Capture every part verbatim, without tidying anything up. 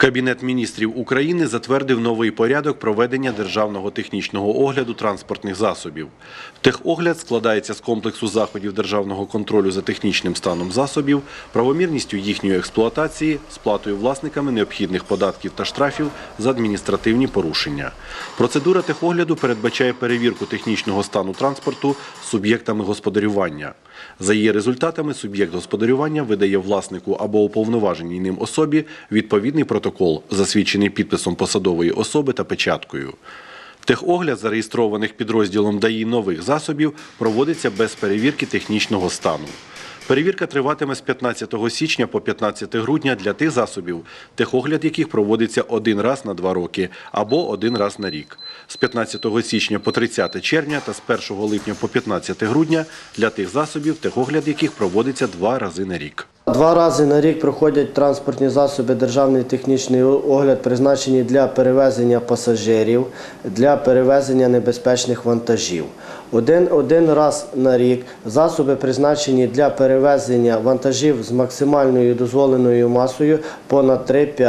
Кабінет міністрів України затвердив новий порядок проведення державного технічного огляду транспортних засобів. Техогляд складається з комплексу заходів державного контролю за технічним станом засобів, правомірністю їхньої експлуатації, сплатою власниками необхідних податків та штрафів за адміністративні порушення. Процедура техогляду передбачає перевірку технічного стану транспорту суб'єктами господарювання. За її результатами суб'єкт господарювання видає власнику або уповноваженій ним особі відповідний протокол, засвідчений підписом посадової особи та печаткою. Техогляд зареєстрованих підрозділом ДАІ нових засобів проводиться без перевірки технічного стану. Перевірка триватиме з п'ятнадцятого січня по п'ятнадцяте грудня для тих засобів, техогляд яких проводиться один раз на два роки або один раз на рік. З п'ятнадцятого січня по тридцяте червня та з першого липня по п'ятнадцяте грудня для тих засобів, техогляд яких проводиться два рази на рік. Два рази на рік проходять транспортні засоби державний технічний огляд, призначені для перевезення пасажирів, для перевезення небезпечних вантажів. Один, один раз на рік засоби призначені для перевезення вантажів з максимальною дозволеною масою понад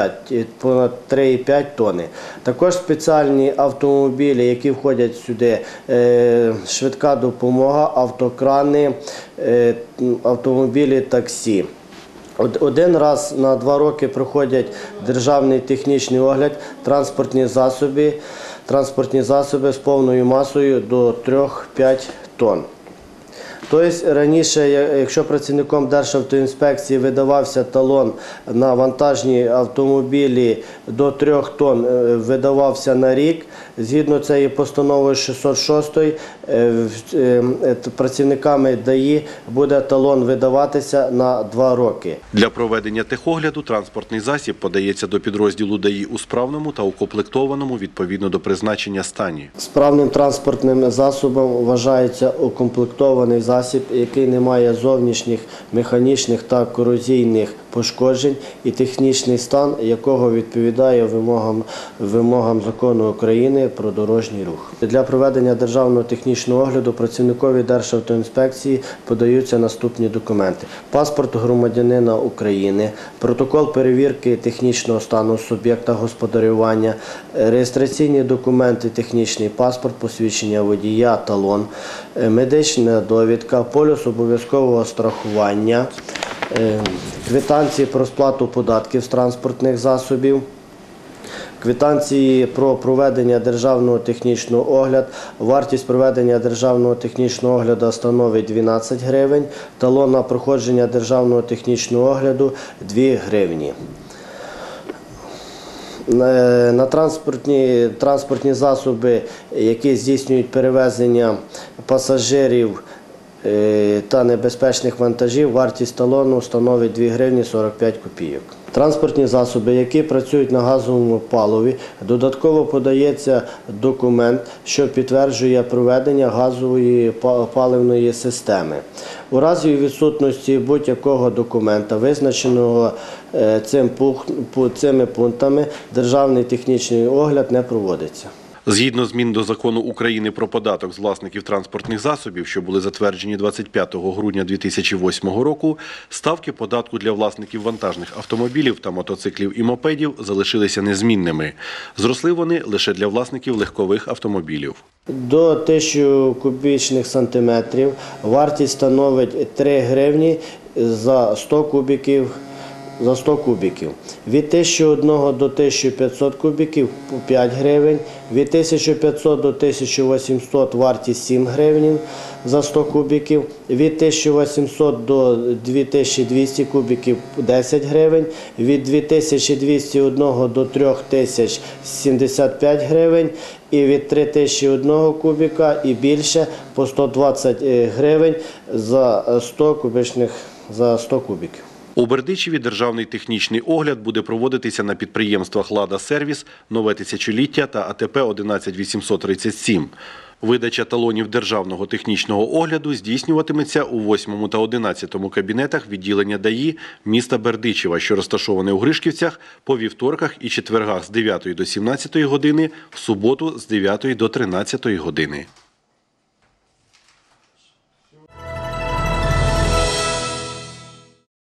три і п'ять тонни. Також спеціальні автомобілі, які входять сюди, е, швидка допомога, автокрани, е, автомобілі таксі. Один раз на два роки проходять державний технічний огляд транспортні засоби, транспортні засоби з повною масою до трьох-п'яти тонн. Тобто раніше, якщо працівником Державтоінспекції видавався талон на вантажні автомобілі до трьох тонн, видавався на рік, згідно цієї постанови шістсот шостої, працівниками ДАІ буде талон видаватися на два роки. Для проведення техогляду транспортний засіб подається до підрозділу ДАІ у справному та укомплектованому відповідно до призначення стані. Справним транспортним засобом вважається укомплектований засіб, який не має зовнішніх механічних та корозійних пошкоджень і технічний стан якого відповідає вимогам, вимогам Закону України про дорожній рух. Для проведення державного технічного огляду працівникові Державтоінспекції подаються наступні документи: паспорт громадянина України, протокол перевірки технічного стану суб'єкта господарювання, реєстраційні документи, технічний паспорт, посвідчення водія, талон, медична довідка, поліс обов'язкового страхування, квитанції про сплату податків з транспортних засобів, квитанції про проведення державного технічного огляду. Вартість проведення державного технічного огляду становить дванадцять гривень, талон на проходження державного технічного огляду – дві гривні. На транспортні, транспортні засоби, які здійснюють перевезення пасажирів та небезпечних вантажів, вартість талону становить дві гривні сорок п'ять копійок. Транспортні засоби, які працюють на газовому паливі, додатково подається документ, що підтверджує проведення газової паливної системи. У разі відсутності будь-якого документа, визначеного цими пунктами, державний технічний огляд не проводиться. Згідно змін до Закону України про податок з власників транспортних засобів, що були затверджені двадцять п'ятого грудня дві тисячі восьмого року, ставки податку для власників вантажних автомобілів та мотоциклів і мопедів залишилися незмінними. Зросли вони лише для власників легкових автомобілів. До тисячі кубічних сантиметрів вартість становить три гривні за сто кубіків. За сто кубіків. Від тисячі одного до тисячі п'ятсот кубіків – п'ять гривень, від тисячі п'ятсот до тисячі восьмисот вартість сім гривень за сто кубіків, від тисячі восьмисот до дві тисячі двісті кубіків – десять гривень, від дві тисячі двісті одного до трьох тисяч – сімдесят п'ять гривень і від три тисячі одного кубіка і більше по сто двадцять гривень за сто кубічних, за сто кубіків. У Бердичеві державний технічний огляд буде проводитися на підприємствах «Лада Сервіс», «Нове тисячоліття» та А Т П одинадцять вісімсот тридцять сім. Видача талонів державного технічного огляду здійснюватиметься у восьмому та одинадцятому кабінетах відділення ДАІ міста Бердичева, що розташоване у Гришківцях, по вівторках і четвергах з дев'ятої до сімнадцятої години, в суботу з дев'ятої до тринадцятої години.